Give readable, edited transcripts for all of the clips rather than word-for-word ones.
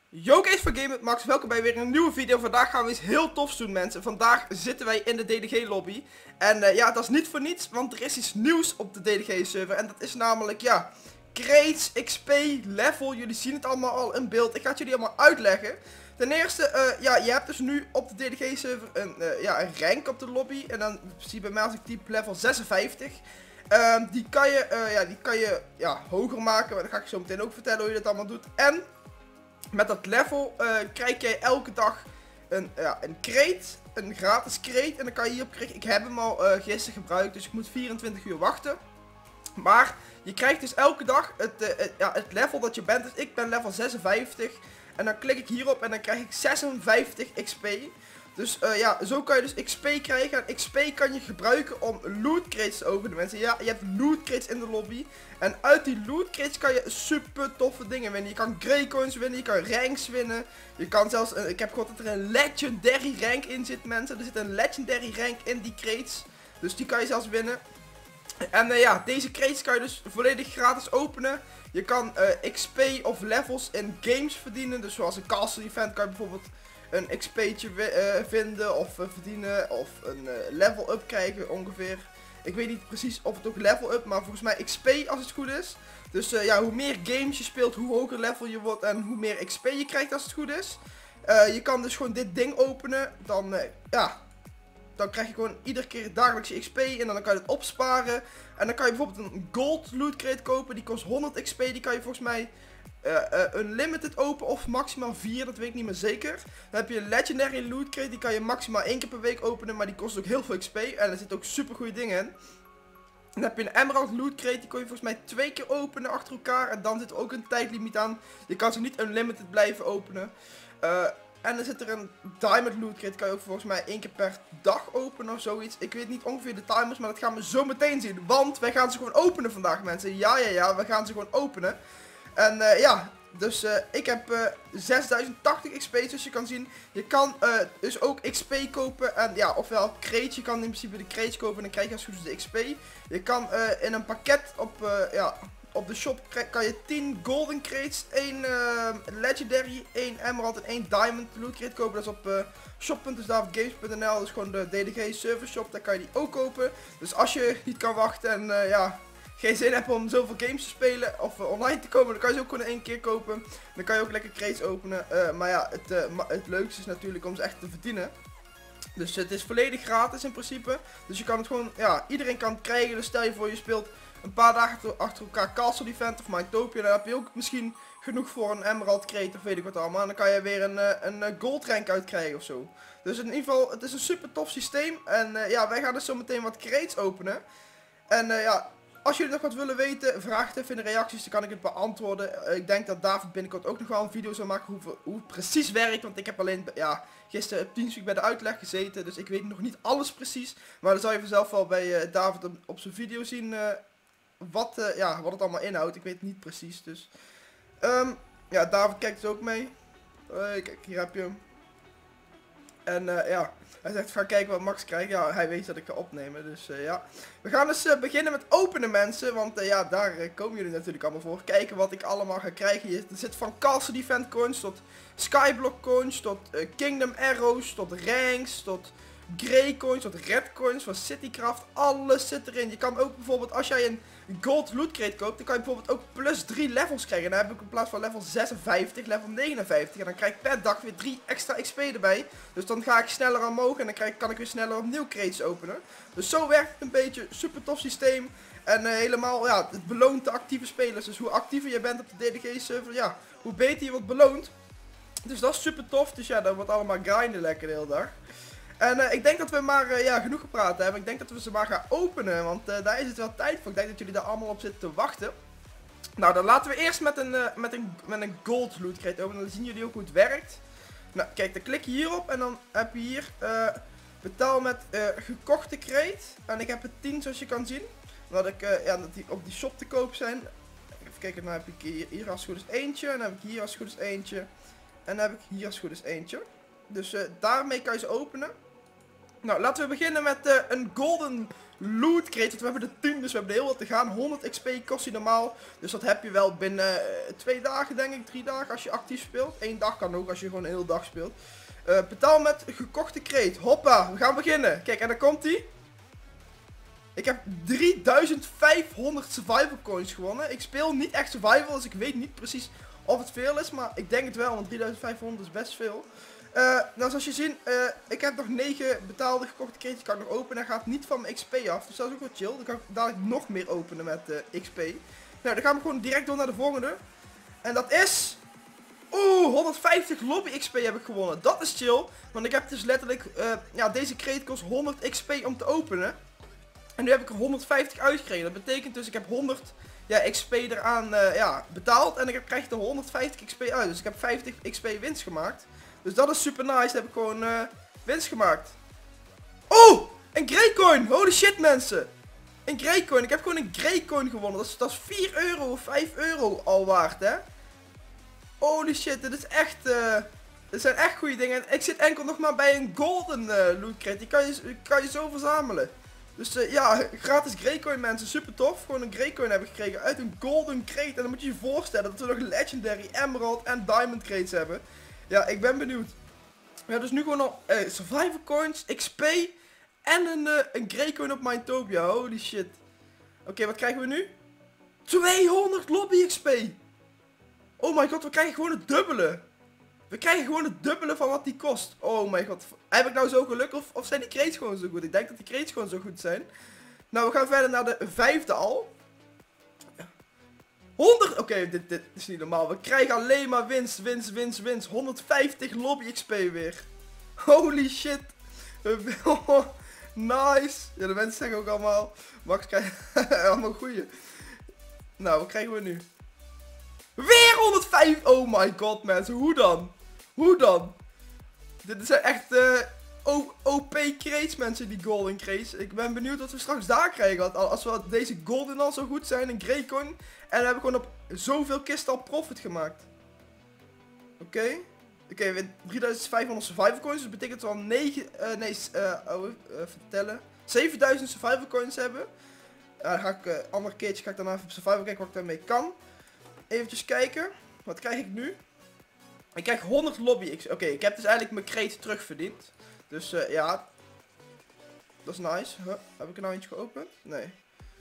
Yo guys van Game with Max, welkom bij weer een nieuwe video. Vandaag gaan we iets heel tofs doen mensen. Vandaag zitten wij in de DDG lobby. En ja, dat is niet voor niets, want er is iets nieuws op de DDG server. En dat is namelijk, ja, crates, XP, level. Jullie zien het allemaal al in beeld. Ik ga het jullie allemaal uitleggen. Ten eerste, ja, je hebt dus nu op de DDG server een rank op de lobby. En dan zie je bij mij als ik type level 56. Die kan je hoger maken, maar dat ga ik zo meteen ook vertellen hoe je dat allemaal doet. En met dat level krijg jij elke dag een crate, een gratis crate. En dan kan je hierop krijgen. Ik heb hem al gisteren gebruikt, dus ik moet 24 uur wachten. Maar je krijgt dus elke dag het level dat je bent. Dus ik ben level 56. En dan klik ik hierop en dan krijg ik 56 XP. Dus ja, zo kan je dus XP krijgen. En XP kan je gebruiken om loot crates te openen, mensen. Ja, je hebt loot crates in de lobby. En uit die loot crates kan je super toffe dingen winnen. Je kan grey coins winnen, je kan ranks winnen. Je kan zelfs, ik heb gehoord dat er een legendary rank in zit, mensen. Er zit een legendary rank in die crates. Dus die kan je zelfs winnen. En ja, deze crates kan je dus volledig gratis openen. Je kan XP of levels in games verdienen. Dus zoals een castle event kan je bijvoorbeeld een XP'tje vinden of verdienen. Of een level up krijgen ongeveer. Ik weet niet precies of het ook level up, maar volgens mij XP als het goed is. Dus ja, hoe meer games je speelt, hoe hoger level je wordt en hoe meer XP je krijgt als het goed is. Je kan dus gewoon dit ding openen. Dan ja, dan krijg je gewoon iedere keer dagelijks je XP en dan kan je het opsparen. En dan kan je bijvoorbeeld een gold loot crate kopen, die kost 100 XP. Die kan je volgens mij unlimited open of maximaal 4, dat weet ik niet meer zeker. Dan heb je een legendary loot crate, die kan je maximaal 1 keer per week openen, maar die kost ook heel veel XP. En er zitten ook super goede dingen in. Dan heb je een emerald loot crate, die kon je volgens mij 2 keer openen achter elkaar. En dan zit er ook een tijdlimiet aan. Je kan ze niet unlimited blijven openen. En dan zit er een diamond loot crate, kan je ook volgens mij 1 keer per dag openen of zoiets. Ik weet niet ongeveer de timers, maar dat gaan we zo meteen zien. Want wij gaan ze gewoon openen vandaag, mensen. Ja, we gaan ze gewoon openen. En ja, dus ik heb 6080 XP, zoals je kan zien. Je kan dus ook XP kopen. En ja, ofwel crates. Je kan in principe de crates kopen en dan krijg je als goed is de XP. Je kan in een pakket op de shop kan je 10 golden crates, 1 legendary, 1 emerald en 1 diamond loot crate kopen. Dat is op shop.davidgames.nl. Dat is gewoon de DDG server shop. Daar kan je die ook kopen. Dus als je niet kan wachten en ja, geen zin hebt om zoveel games te spelen of online te komen, dan kan je ze ook gewoon in 1 keer kopen. Dan kan je ook lekker crates openen. Maar ja, het leukste is natuurlijk om ze echt te verdienen. Dus het is volledig gratis in principe. Dus je kan het gewoon, ja, iedereen kan het krijgen. Dus stel je voor je speelt een paar dagen achter elkaar Castle Event of Minetopia. Dan heb je ook misschien genoeg voor een Emerald crate of weet ik wat allemaal. En dan kan je weer een gold rank uitkrijgen of zo. Dus in ieder geval, het is een super tof systeem. En ja, wij gaan dus zo meteen wat crates openen. En ja, als jullie nog wat willen weten, vraag het even in de reacties, dan kan ik het beantwoorden. Ik denk dat David binnenkort ook nog wel een video zal maken hoe het precies werkt. Want ik heb alleen, ja, gisteren op Teamspeak bij de uitleg gezeten, dus ik weet nog niet alles precies. Maar dan zal je vanzelf wel bij David op zijn video zien wat het allemaal inhoudt. Ik weet het niet precies, dus. Ja, David kijkt dus ook mee. Kijk, hier heb je hem. En ja, hij zegt ga kijken wat Max krijgt. Ja, hij weet dat ik ga opnemen, dus ja. We gaan dus beginnen met openen, mensen. Want ja, daar komen jullie natuurlijk allemaal voor. Kijken wat ik allemaal ga krijgen. Er zit van Castle Event coins tot Skyblock coins, tot Kingdom Arrows, tot ranks, tot grey coins, tot red coins van Citycraft. Alles zit erin. Je kan ook bijvoorbeeld, als jij een gold loot crate koopt, dan kan je bijvoorbeeld ook plus 3 levels krijgen. Dan heb ik in plaats van level 56, level 59. En dan krijg ik per dag weer 3 extra XP erbij. Dus dan ga ik sneller omhoog en dan kan ik weer sneller opnieuw crates openen. Dus zo werkt het een beetje. Super tof systeem. En helemaal, ja, het beloont de actieve spelers. Dus hoe actiever je bent op de DDG server, ja, hoe beter je wordt beloond. Dus dat is super tof. Dus ja, dat wordt allemaal grinden lekker de hele dag. En ik denk dat we maar ja, genoeg gepraat hebben. Ik denk dat we ze maar gaan openen, want daar is het wel tijd voor. Ik denk dat jullie daar allemaal op zitten te wachten. Nou, dan laten we eerst met een gold loot crate openen. Dan zien jullie ook hoe het werkt. Nou, kijk, dan klik je hierop en dan heb je hier betaal met gekochte crate. En ik heb er 10 zoals je kan zien. Dat die op die shop te koop zijn. Even kijken, dan heb ik hier als het goed is eentje. En dan heb ik hier als het goed is eentje. En dan heb ik hier als het goed is eentje. Dus daarmee kan je ze openen. Nou, laten we beginnen met een golden loot crate. Want we hebben de 10, dus we hebben er heel wat te gaan. 100 XP kost die normaal. Dus dat heb je wel binnen 2 dagen, denk ik. 3 dagen als je actief speelt. 1 dag kan ook als je gewoon een hele dag speelt. Betaal met gekochte crate. Hoppa, we gaan beginnen. Kijk, en dan komt die. Ik heb 3500 survival coins gewonnen. Ik speel niet echt survival, dus ik weet niet precies of het veel is. Maar ik denk het wel, want 3500 is best veel. Nou, zoals je ziet, ik heb nog 9 betaalde gekochte crates. Kan ik nog openen. Hij gaat niet van mijn XP af. Dus dat is ook wel chill. Dan kan ik dadelijk nog meer openen met XP. Nou, dan gaan we gewoon direct door naar de volgende. En dat is... Oeh, 150 lobby XP heb ik gewonnen. Dat is chill. Want ik heb dus letterlijk... ja, deze crate kost 100 XP om te openen. En nu heb ik er 150 uitgekregen. Dat betekent dus ik heb 100 XP eraan ja, betaald. En ik krijg er 150 XP uit. Dus ik heb 50 XP winst gemaakt. Dus dat is super nice. Dan heb ik gewoon winst gemaakt. Oh! Een Greycoin! Holy shit mensen! Een Greycoin. Ik heb gewoon een Greycoin gewonnen. Dat is 4 euro of 5 euro al waard, hè? Holy shit, dit is echt... dit zijn echt goede dingen. En ik zit enkel nog maar bij een golden loot crate. Die kan je zo verzamelen. Dus ja, gratis Greycoin mensen, super tof. Gewoon een Greycoin hebben gekregen uit een golden crate. En dan moet je je voorstellen dat we nog legendary, emerald en diamond crates hebben. Ja, ik ben benieuwd. We hebben dus nu gewoon al survival coins, XP en een Greycoin op Minetopia. Holy shit. Oké, wat krijgen we nu? 200 lobby XP. Oh my god, we krijgen gewoon het dubbele. We krijgen gewoon het dubbele van wat die kost. Oh my god. Heb ik nou zo geluk of zijn die crates gewoon zo goed? Ik denk dat die crates gewoon zo goed zijn. Nou, we gaan verder naar de 5e al. 100... Oké, dit is niet normaal. We krijgen alleen maar winst. 150 lobby XP weer. Holy shit. Nice. Ja, de mensen zeggen ook allemaal... Max krijgt allemaal goeie. Nou, wat krijgen we nu? Weer 105! Oh my god mensen, hoe dan? Hoe dan? Dit zijn echt OP crates mensen, die golden crates. Ik ben benieuwd wat we straks daar krijgen. Want als we deze golden al zo goed zijn, een Greycoin. En we hebben gewoon op zoveel kisten al profit gemaakt. Oké, we hebben 3500 survival coins. Dus dat betekent dat we al vertellen. 7000 survival coins hebben. Dan ga ik andere keertje ga ik daarna even op survival kijken wat ik daarmee kan. Eventjes kijken. Wat krijg ik nu? Ik krijg 100 lobby XP. Oké, ik heb dus eigenlijk mijn crate terugverdiend. Dus ja. Dat is nice. Heb ik er nou eentje geopend? Nee.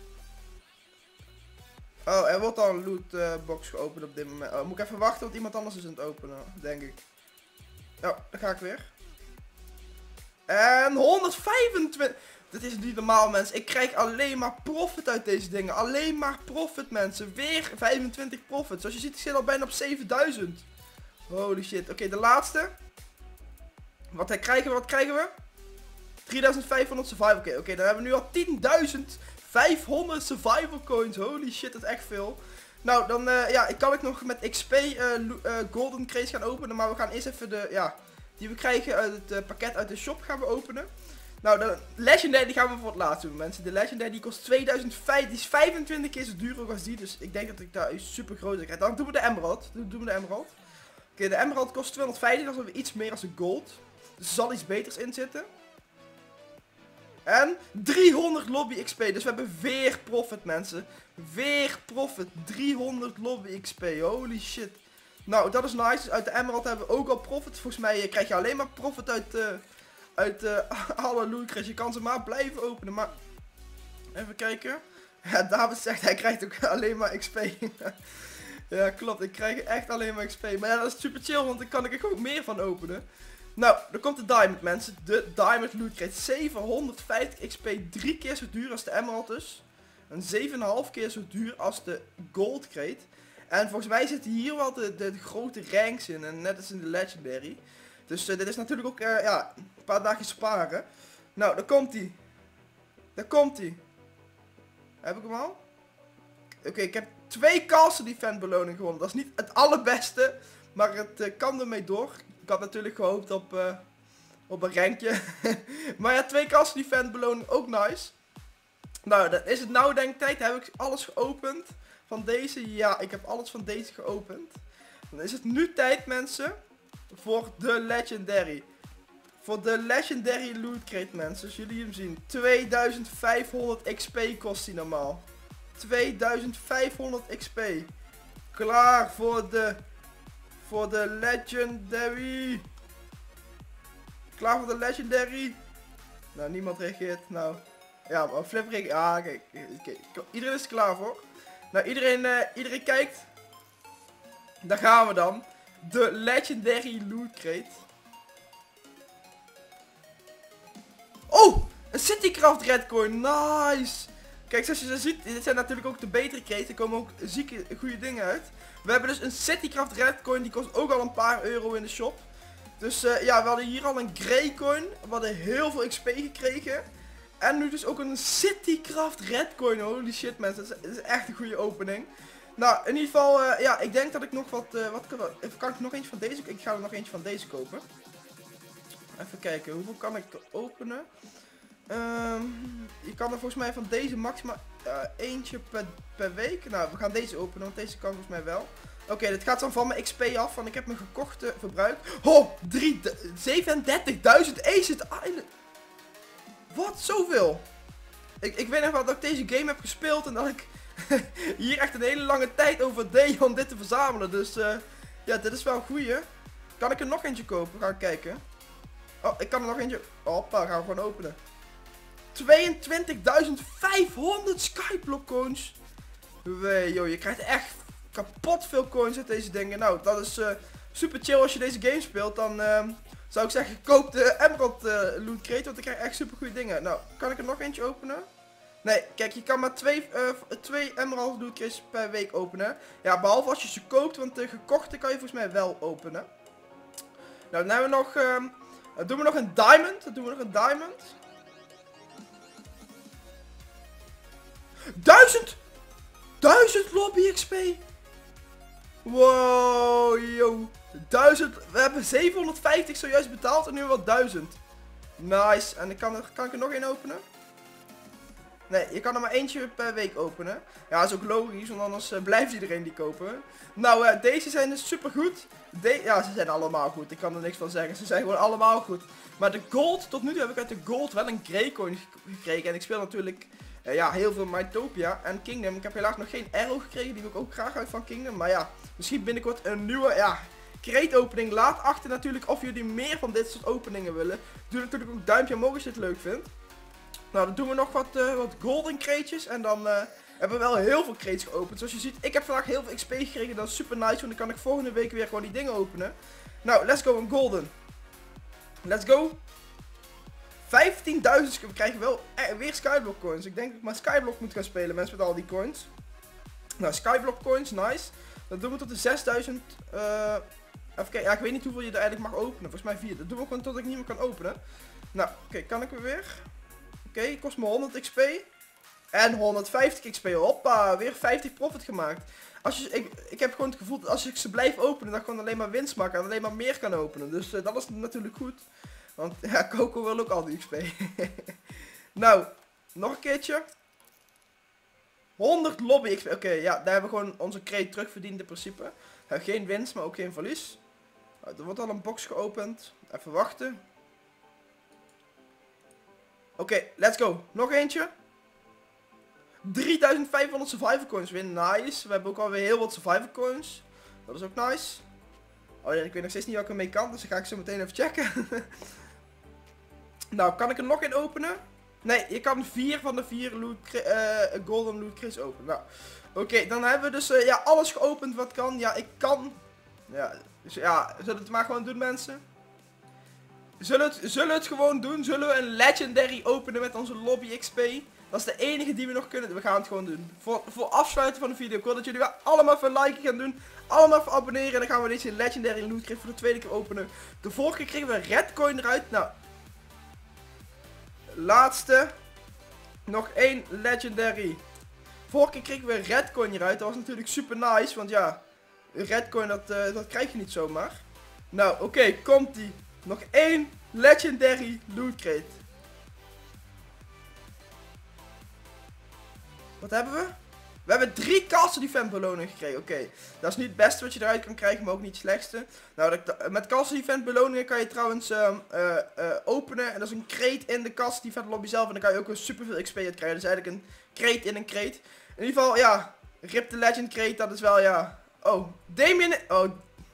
Oh, er wordt al een lootbox geopend op dit moment. Oh, moet ik even wachten, want iemand anders is aan het openen. Denk ik. Oh, daar ga ik weer. En 125. Dit is niet normaal mensen. Ik krijg alleen maar profit uit deze dingen. Alleen maar profit mensen. Weer 25 profit. Zoals je ziet, ik zit al bijna op 7000. Holy shit. Oké, de laatste. Wat krijgen we? 3500 survival. Oké, dan hebben we nu al 10.500 survival coins. Holy shit, dat is echt veel. Nou, dan ja, ik kan ook nog met XP golden crates gaan openen. Maar we gaan eerst even de, ja, die we krijgen uit het pakket uit de shop gaan we openen. Nou, de legendary die gaan we voor het laatst doen mensen. De legendary die kost 2005, die is 25 keer zo duur als die. Dus ik denk dat ik daar super groot krijg. Dan doen we de emerald. Oké, de emerald kost 250, dat is weer iets meer als een gold. Dus er zal iets beters in zitten. En 300 lobby XP. Dus we hebben weer profit mensen. Weer profit. 300 lobby XP. Holy shit. Nou, dat is nice. Dus uit de emerald hebben we ook al profit. Volgens mij krijg je alleen maar profit uit alle loot crates. Je kan ze maar blijven openen. Maar even kijken. Ja, David zegt hij krijgt ook alleen maar XP. Ja, klopt. Ik krijg echt alleen maar XP. Maar ja, dat is super chill. Want dan kan ik er gewoon meer van openen. Nou, dan komt de diamond mensen. De diamond loot crate. 750 XP. 3 keer zo duur als de emerald dus. En 7,5 keer zo duur als de gold crate. En volgens mij zitten hier wel de grote ranks in. En net als in de legendary. Dus dit is natuurlijk ook ja, een paar dagen sparen. Nou, daar komt hij. Daar komt hij. Heb ik hem al? Oké, ik heb 2 Castle Defend beloningen gewonnen. Dat is niet het allerbeste. Maar het kan ermee door. Ik had natuurlijk gehoopt op een rankje. Maar ja, 2 Castle Defend beloning ook nice. Nou, dan is het nou denk ik tijd. Heb ik alles geopend van deze? Ja, ik heb alles van deze geopend. Dan is het nu tijd mensen voor de legendary. Voor de Legendary Loot Crate, mensen. Zoals jullie hem zien. 2500 XP kost hij normaal. 2500 XP. Klaar voor de Legendary. Klaar voor de Legendary. Nou, niemand reageert. Nou, ja, maar Flip reageert. Ah, kijk. Iedereen is er klaar voor. Nou, iedereen kijkt. Daar gaan we dan. De Legendary Loot Crate. Oh! Een Citycraft Redcoin. Nice! Kijk, zoals je zo ziet, dit zijn natuurlijk ook de betere crates. Er komen ook zieke, goede dingen uit. We hebben dus een Citycraft Redcoin. Die kost ook al een paar euro in de shop. Dus ja, we hadden hier al een Greycoin. We hadden heel veel XP gekregen. En nu dus ook een Citycraft Redcoin. Holy shit, mensen. Dat is echt een goede opening. Nou, in ieder geval, ja, ik denk dat ik nog wat kan ik nog eentje van deze? Ik ga er nog eentje van deze kopen. Even kijken, hoeveel kan ik openen? Je kan er volgens mij van deze maximaal eentje per week. Nou, we gaan deze openen, want deze kan volgens mij wel. Oké, dit gaat dan van mijn XP af, want ik heb mijn gekochte verbruik. Oh, 37.000 Ancient Island. Wat, zoveel? Ik weet nog wel dat ik deze game heb gespeeld en dat ik hier echt een hele lange tijd over deed om dit te verzamelen. Dus ja, dit is wel een goeie. Kan ik er nog eentje kopen? Gaan we kijken. Oh, ik kan er nog eentje. Hoppa, gaan we gewoon openen. 22.500 Skyblock coins. Wee, joh, je krijgt echt kapot veel coins uit deze dingen. Nou, dat is super chill als je deze game speelt. Dan zou ik zeggen, koop de Emerald Loot Crate, want ik krijg echt super goede dingen. Nou, kan ik er nog eentje openen? Nee, kijk, je kan maar twee Emerald Loot Crates per week openen. Ja, behalve als je ze koopt, want de gekochte kan je volgens mij wel openen. Nou, dan hebben we nog... doen we nog een diamond? Dan doen we nog een diamond. 1000 lobby XP. Wow, yo. 1000. We hebben 750 zojuist betaald en nu wel 1000. Nice. En kan ik er nog één openen? Nee, je kan er maar eentje per week openen. Ja, dat is ook logisch, want anders blijft iedereen die kopen. Nou, deze zijn dus super goed. Ja, ze zijn allemaal goed. Ik kan er niks van zeggen. Ze zijn gewoon allemaal goed. Maar de gold, tot nu toe heb ik uit de gold wel een Greycoin gekregen. En ik speel natuurlijk ja, heel veel Mytopia en Kingdom. Ik heb helaas nog geen Arrow gekregen. Die wil ik ook graag uit van Kingdom. Maar ja, misschien binnenkort een nieuwe, ja, crate opening. Laat achter natuurlijk of jullie meer van dit soort openingen willen. Doe natuurlijk ook een duimpje omhoog als je het leuk vindt. Nou, dan doen we nog wat golden cratejes. En dan hebben we wel heel veel crates geopend. Zoals je ziet, ik heb vandaag heel veel XP gekregen. Dat is super nice, want dan kan ik volgende week weer gewoon die dingen openen. Nou, let's go, een golden. Let's go. 15.000, we krijgen wel weer Skyblock coins. Ik denk dat ik maar Skyblock moet gaan spelen, mensen, met al die coins. Nou, Skyblock coins, nice. Dat doen we tot de 6000. Even kijken, ja, ik weet niet hoeveel je er eigenlijk mag openen. Volgens mij 4. Dat doen we gewoon tot ik niet meer kan openen. Nou, oké, kan ik weer? Oké, kost me 100 XP. En 150 XP. Hoppa, weer 50 profit gemaakt. Ik heb gewoon het gevoel dat als ik ze blijf openen, dat ik gewoon alleen maar winst maak en alleen maar meer kan openen. Dus dat is natuurlijk goed. Want ja, Coco wil ook al die XP. Nou, nog een keertje. 100 lobby XP. Oké, ja, daar hebben we gewoon onze crate terugverdiend in principe. Geen winst, maar ook geen verlies. Nou, er wordt al een box geopend. Even wachten. Oké, let's go. Nog eentje. 3500 survival coins weer. Nice. We hebben ook alweer heel wat survival coins. Dat is ook nice. Oh ja, ik weet nog steeds niet wat ik ermee kan. Dus dan ga ik zo meteen even checken. Nou, kan ik er nog in openen? Nee, je kan 4 van de 4 golden loot crates openen. Nou, oké, dan hebben we dus ja, alles geopend wat kan. Ja, ik kan. Ja, dus ja, zullen we het maar gewoon doen, mensen? Zullen we het gewoon doen? Zullen we een legendary openen met onze lobby XP? Dat is de enige die we nog kunnen. We gaan het gewoon doen. Voor afsluiten van de video. Ik wil dat jullie wel allemaal even liken gaan doen. Allemaal even abonneren. En dan gaan we deze legendary loot crate voor de tweede keer openen. De vorige keer kregen we een redcoin eruit. Nou. Laatste. Nog één legendary. Vorige keer kregen we een redcoin eruit. Dat was natuurlijk super nice. Want ja, een redcoin dat krijg je niet zomaar. Nou, oké, komt die. Nog één legendary loot crate. Wat hebben we? We hebben 3 Castle Defend beloningen gekregen. Oké, dat is niet het beste wat je eruit kan krijgen, maar ook niet het slechtste. Nou, met Castle Defend beloningen kan je trouwens openen. En dat is een crate in de Castle Defend lobby zelf. En dan kan je ook weer super veel XP uit krijgen. Dus eigenlijk een crate in een crate. In ieder geval, ja, Rip the Legend crate, dat is wel, ja... Oh, Damien... Oh.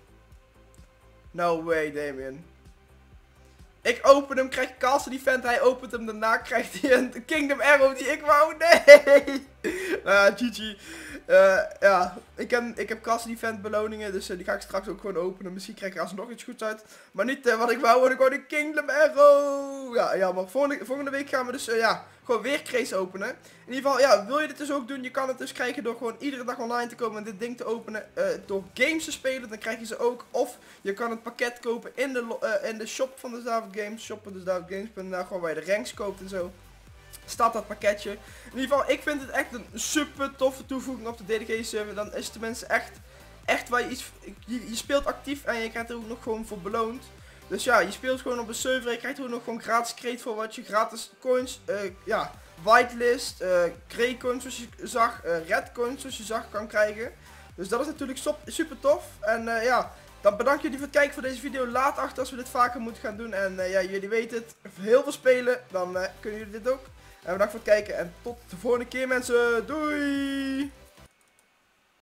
No way, Damien. Ik open hem, krijg Castle Defend, hij opent hem, daarna krijgt hij een Kingdom Arrow die ik wou. Nee! GG. Ja, ik heb Castle Defend beloningen, dus die ga ik straks ook gewoon openen. Misschien krijg ik er alsnog iets goeds uit. Maar niet wat ik wou, want ik wou de Kingdom Arrow. Ja, jammer. Volgende week gaan we dus, ja, gewoon weer crates openen. In ieder geval, ja, wil je dit dus ook doen? Je kan het dus krijgen door gewoon iedere dag online te komen en dit ding te openen. Door games te spelen, dan krijg je ze ook. Of je kan het pakket kopen in de shop van de David Games. Shop.games.nl, gewoon waar je de ranks koopt en zo. Staat dat pakketje. In ieder geval, ik vind het echt een super toffe toevoeging op de DDG server. Dan is het tenminste echt waar je iets... Je speelt actief en je krijgt er ook nog gewoon voor beloond. Dus ja, je speelt gewoon op een server. Je krijgt er ook nog gewoon gratis crate voor wat je gratis coins, ja, whitelist, grey coins zoals je zag, red coins zoals je zag kan krijgen. Dus dat is natuurlijk super tof. En ja, dan bedank jullie voor het kijken voor deze video. Laat achter als we dit vaker moeten gaan doen. En ja, jullie weten het, heel veel spelen, dan kunnen jullie dit ook. En bedankt voor het kijken en tot de volgende keer mensen. Doei!